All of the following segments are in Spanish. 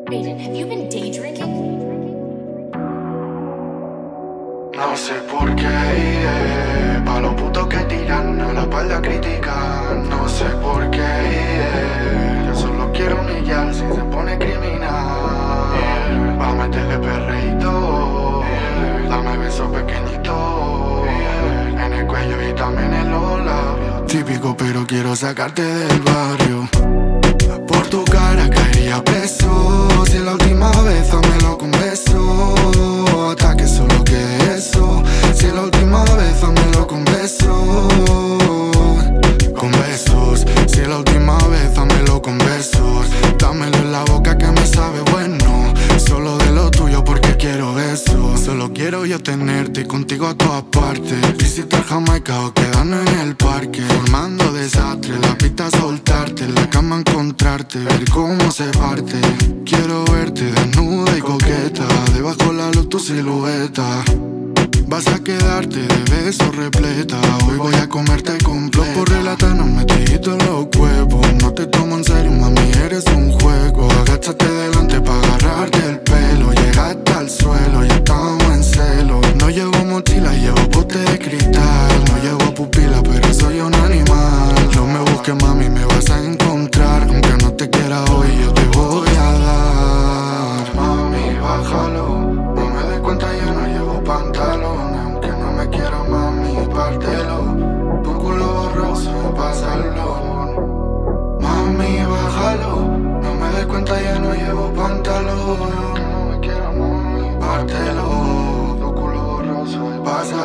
Aiden, have you been day drinking? No sé por qué, pa' los putos que tiran a la espalda critican. No sé por qué, yo solo quiero humillar si se pone criminal. Pa' meterle perreíto, dame besos pequeñitos en el cuello y también en los labios. Típico, pero quiero sacarte del barrio. Por tu cara caería preso si la última vez dámelo con beso. Ataque solo que eso. Si la última vez dámelo con besos. Con besos. Si la última vez dámelo con besos. Dámelo en la boca que me sabe bueno. Solo de lo tuyo porque quiero eso. Solo quiero yo tenerte y contigo a todas partes. Visitar Jamaica o quedarnos en el parque. Formando desastre, la pista soltarte, en la cama encontrarte, ver cómo se parte. Quiero verte desnuda y coqueta, debajo la luz tu silueta. Vas a quedarte de besos repleta. Hoy voy a comerte completa. Por relatarnos metidito en los huevos. No te tomo en serio, mami, eres un juego. Agáchate delante pa' agarrarte el pelo. Llega hasta el suelo y estamos en celo. No llevo mochila, llevo bote de cristal. No llevo pupila, pero soy un animal. No me busques, mami, me vas a encontrar. Aunque no te quiera hoy, yo te voy a dar. Mami, bájalo. No me des cuenta, ya no llevo pantalón. Aunque no me quiera, mami, pártelo. Tu culo borroso, pásalo. Mami, bájalo. No me des cuenta, ya no llevo pantalón. No me quiera, mami, pártelo. Tu culo borroso,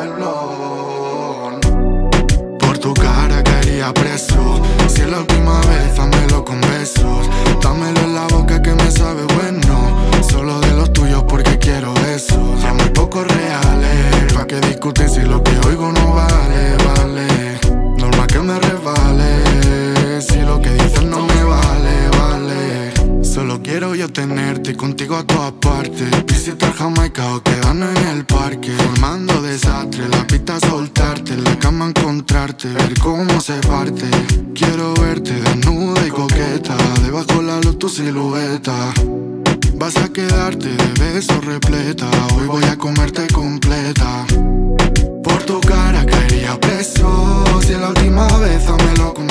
pásalo. Por tu cara caería preso. Si es la última vez, dámelo con besos. Dámelo en la boca que me sabe bueno. Solo de los tuyos porque quiero eso. Ya muy pocos reales. ¿Pa' qué discutir si lo que oigo no vale, vale? Normal que me resbale. Si lo que dices no me vale, vale. Solo quiero yo tenerte y contigo a todas partes. Visitar Jamaica o quedarnos en el parque. Formando desastre, la pista soltarte, en la cama encontrarte, ver cómo se parte. Quiero verte desnuda y coqueta, debajo la luz tu silueta. Vas a quedarte de besos repleta. Hoy voy a comerte completa. Por tu cara caería preso. Si es la última vez, dámelo con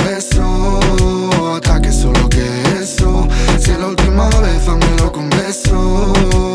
beso. Ataque solo que eso. Si es la última vez, dámelo con beso.